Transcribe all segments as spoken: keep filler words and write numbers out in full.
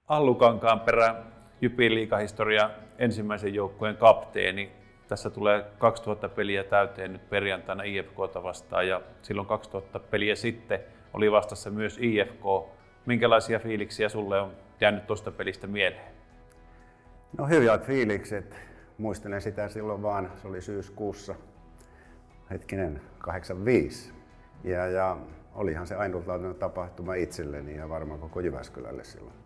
Allu Kankaanperä, Jypin liigahistoria ensimmäisen joukkueen kapteeni. Tässä tulee kaksituhatta peliä täyteen nyt perjantaina I F K:ta vastaan ja silloin kaksituhatta peliä sitten oli vastassa myös I F K. Minkälaisia fiiliksiä sulle on jäänyt tuosta pelistä mieleen? No hyvät fiilikset. Muistelen sitä silloin vaan, se oli syyskuussa, hetkinen, kahdeksankymmentäviisi. Ja, ja olihan se ainutlaatuinen tapahtuma itselleni ja varmaan koko Jyväskylälle silloin.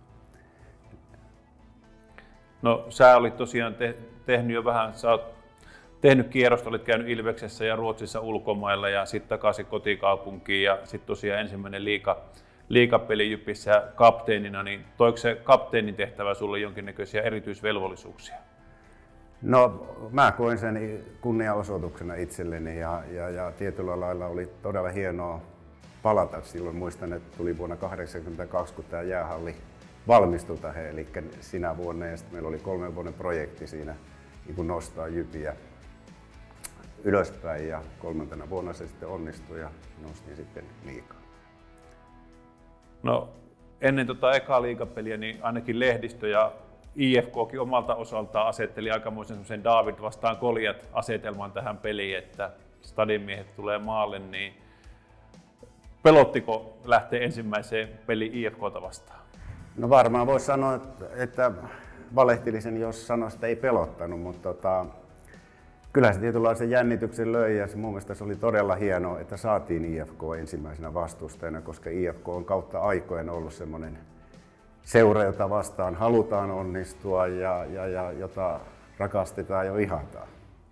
No sä olit tosiaan te- tehnyt jo vähän, sä oot tehnyt kierrosta, olit käynyt Ilveksessä ja Ruotsissa ulkomailla ja sitten takaisin kotikaupunkiin ja sitten tosiaan ensimmäinen liiga, liigapeli Jypissä kapteenina, niin toiko se kapteenin tehtävä sulle jonkinnäköisiä erityisvelvollisuuksia? No mä koin sen kunnianosoituksena itselleni ja, ja, ja tietyllä lailla oli todella hienoa palata silloin. Muistan, että tuli vuonna tuhatyhdeksänsataakahdeksankymmentäkaksi, kun tämä jäähalli valmistui tähän, eli sinä vuonna ja sitten meillä oli kolmen vuoden projekti siinä niin kuin nostaa Jypiä ylöspäin ja kolmantena vuonna se sitten onnistui ja nostin sitten liigaa. No ennen tota ekaa liigapeliä niin ainakin lehdistö ja I F K:kin omalta osaltaan asetteli aikamoisen semmoisen David vastaan Goliat asetelman tähän peliin, että stadin miehet tulee maalle, niin pelottiko lähteä ensimmäiseen peliin I F K:ta vastaan? No varmaan voisi sanoa, että valehtelisin, jos sanoisi, että ei pelottanut, mutta tota, kyllä se tietynlaisen jännityksen löi ja se, mun mielestä se oli todella hienoa, että saatiin I F K ensimmäisenä vastustajana, koska I F K on kautta aikojen ollut semmoinen seura, jota vastaan halutaan onnistua ja, ja, ja jota rakastetaan ja ihataan.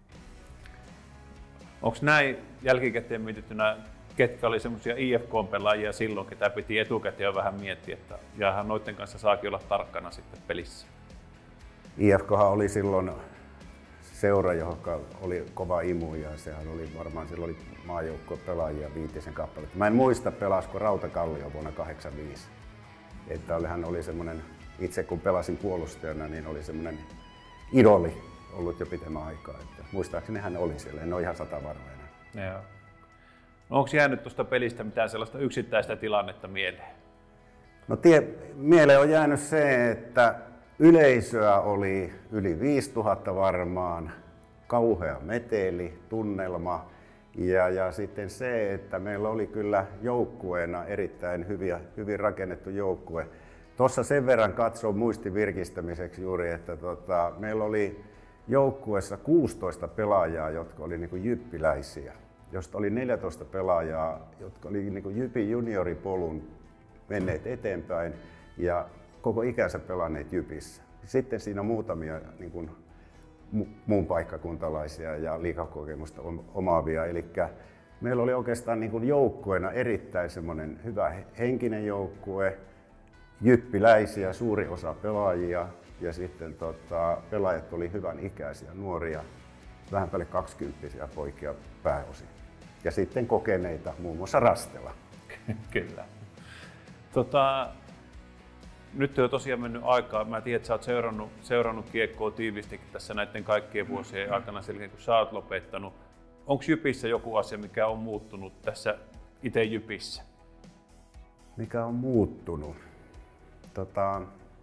Onko näin jälkikäteen mietittynä, ketkä oli semmoisia I F K-pelaajia silloin, ketä piti etukäteen jo vähän miettiä, että jaahan noiden kanssa saakin olla tarkkana sitten pelissä? I F K:han oli silloin seura, johon oli kova imu ja sehän oli varmaan silloin oli maajoukkueen pelaajia viitisen kappaletta. Mä en muista pelasko Rautakallio vuonna kahdeksankymmentäviisi. Että hän oli semmoinen, itse kun pelasin puolustajana, niin oli semmoinen idoli ollut jo pitemmän aikaa. Että muistaakseni hän oli siellä, en ole ihan sata varma enää. Joo. No onko jäänyt tuosta pelistä mitään sellaista yksittäistä tilannetta mieleen? No tie, mieleen on jäänyt se, että yleisöä oli yli viisituhatta varmaan, kauhea meteli, tunnelma ja, ja sitten se, että meillä oli kyllä joukkueena erittäin hyviä, hyvin rakennettu joukkue. Tuossa sen verran katson muistin virkistämiseksi juuri, että tota, meillä oli joukkueessa kuusitoista pelaajaa, jotka oli niin kuin jyppiläisiä, josta oli neljätoista pelaajaa, jotka oli niin kuin Jypin junioripolun menneet eteenpäin ja koko ikänsä pelanneet Jypissä. Sitten siinä on muutamia niin kuin, muun paikkakuntalaisia ja liigakokemusta omaavia. Eli meillä oli oikeastaan niin kuin joukkueena erittäin semmoinen hyvä henkinen joukkue, jyppiläisiä, suuri osa pelaajia ja sitten tota, pelaajat oli hyvän ikäisiä, nuoria, vähän päälle kaksikymppisiä poikia pääosin. Ja sitten kokeneita, muun muassa Rastela. Kyllä. Tota, nyt on tosiaan mennyt aikaa. Mä tiedän, että sä oot seurannut, seurannut kiekkoa tiivistikin tässä näiden kaikkien vuosien aikana, selkeä, kun sä oot lopettanut. Onko Jypissä joku asia, mikä on muuttunut tässä itse Jypissä? Mikä on muuttunut? Tota,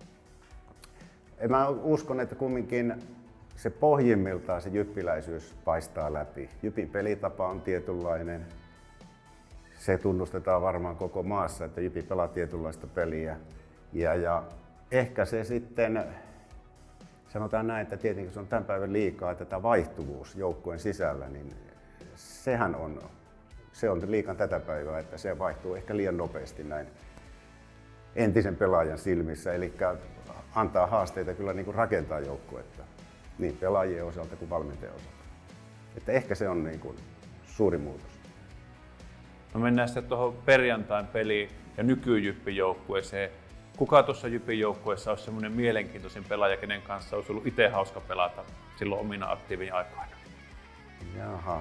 en mä uskon, että kumminkin se pohjimmiltaan se jyppiläisyys paistaa läpi. Jypin pelitapa on tietynlainen. Se tunnustetaan varmaan koko maassa, että Jypi pelaa tietynlaista peliä. Ja, ja ehkä se sitten, sanotaan näin, että tietenkin se on tämän päivän liikaa, että tämä vaihtuvuus joukkueen sisällä, niin sehän on, se on liikan tätä päivää, että se vaihtuu ehkä liian nopeasti näin entisen pelaajan silmissä. Eli antaa haasteita kyllä niin kuin rakentaa joukkuetta, niin pelaajien osalta kuin valmentajan osalta. Että ehkä se on niin kuin suuri muutos. No mennään sitten tuohon perjantain peliin ja nyky-Jyppin joukkueeseen. Kuka tuossa Jypin joukkueessa olisi semmoinen mielenkiintoisin pelaaja, kenen kanssa olisi ollut itse hauska pelata silloin omina aktiivin aikoina? Jaha.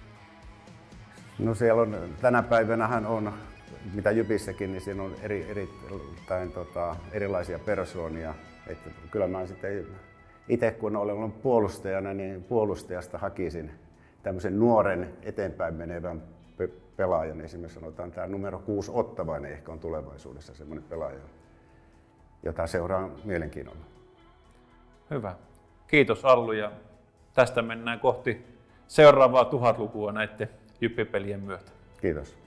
No siellä on, tänä päivänähän on, mitä Jypissäkin, niin siinä on eri, erittäin tota, erilaisia persoonia. Että kyllä mä sitten itse kun olen ollut puolustajana, niin puolustajasta hakisin tämmöisen nuoren eteenpäin menevän pe- pelaajan. Esimerkiksi sanotaan tämä numero kuusi Ottavainen ehkä on tulevaisuudessa semmoinen pelaaja. jota seuraan mielenkiinnolla. Hyvä. Kiitos Allu, ja tästä mennään kohti seuraavaa tuhatlukua näiden jyppipelien myötä. Kiitos.